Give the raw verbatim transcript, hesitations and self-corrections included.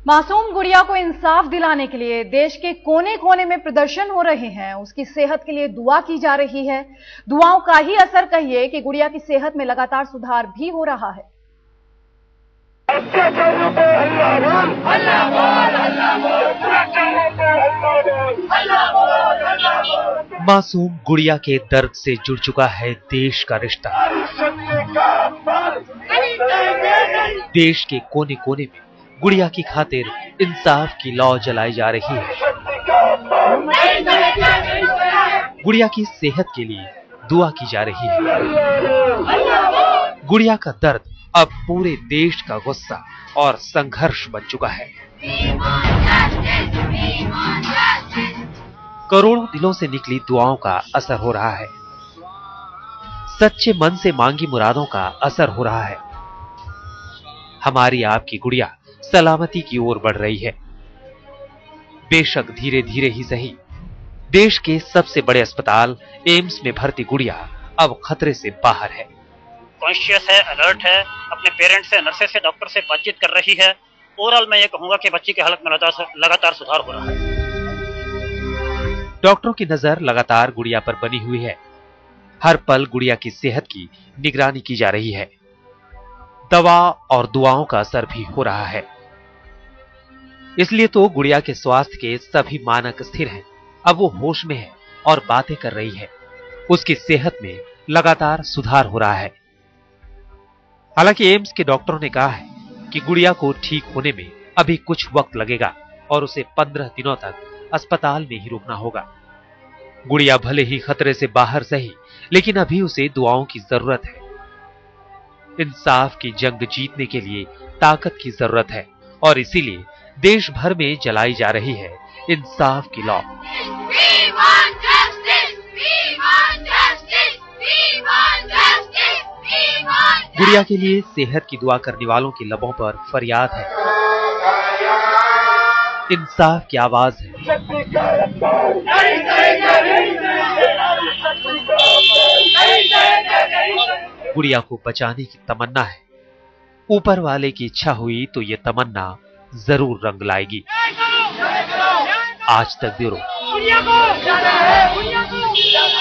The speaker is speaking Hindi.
मासूम गुड़िया को इंसाफ दिलाने के लिए देश के कोने कोने में प्रदर्शन हो रहे हैं। उसकी सेहत के लिए दुआ की जा रही है। दुआओं का ही असर कहिए कि गुड़िया की सेहत में लगातार सुधार भी हो रहा है। मासूम गुड़िया के दर्द से जुड़ चुका है देश का रिश्ता। देश के कोने कोने में गुड़िया की खातिर इंसाफ की लौ जलाई जा रही है। गुड़िया की सेहत के लिए दुआ की जा रही है। गुड़िया का दर्द अब पूरे देश का गुस्सा और संघर्ष बन चुका है। करोड़ों दिलों से निकली दुआओं का असर हो रहा है। सच्चे मन से मांगी मुरादों का असर हो रहा है। हमारी आपकी गुड़िया सलामती की ओर बढ़ रही है। बेशक धीरे धीरे ही सही, देश के सबसे बड़े अस्पताल एम्स में भर्ती गुड़िया अब खतरे से बाहर है। कॉन्शियस है, अलर्ट है, अपने पेरेंट्स से, नर्सेस से, डॉक्टर से बातचीत कर रही है। ओवरऑल मैं ये कहूंगा कि बच्ची की हालत में लगातार सुधार हो रहा है। डॉक्टरों की नजर लगातार गुड़िया पर बनी हुई है। हर पल गुड़िया की सेहत की निगरानी की जा रही है। दवा और दुआओं का असर भी हो रहा है। इसलिए तो गुड़िया के स्वास्थ्य के सभी मानक स्थिर हैं। अब वो होश में है और बातें कर रही है। उसकी सेहत में लगातार सुधार हो रहा है। हालांकि एम्स के डॉक्टरों ने कहा है कि गुड़िया को ठीक होने में अभी कुछ वक्त लगेगा और उसे पंद्रह दिनों तक अस्पताल में ही रुकना होगा। गुड़िया भले ही खतरे से बाहर सही, लेकिन अभी उसे दुआओं की जरूरत है। इंसाफ की जंग जीतने के लिए ताकत की जरूरत है और इसीलिए देश भर में जलाई जा रही है इंसाफ की लौ। गुड़िया के लिए सेहत की दुआ करने वालों के लबों पर फरियाद है, इंसाफ की आवाज है। गुड़िया को बचाने की तमन्ना है। ऊपर वाले की इच्छा हुई तो ये तमन्ना जरूर रंग लाएगी। आज तक ब्यूरो।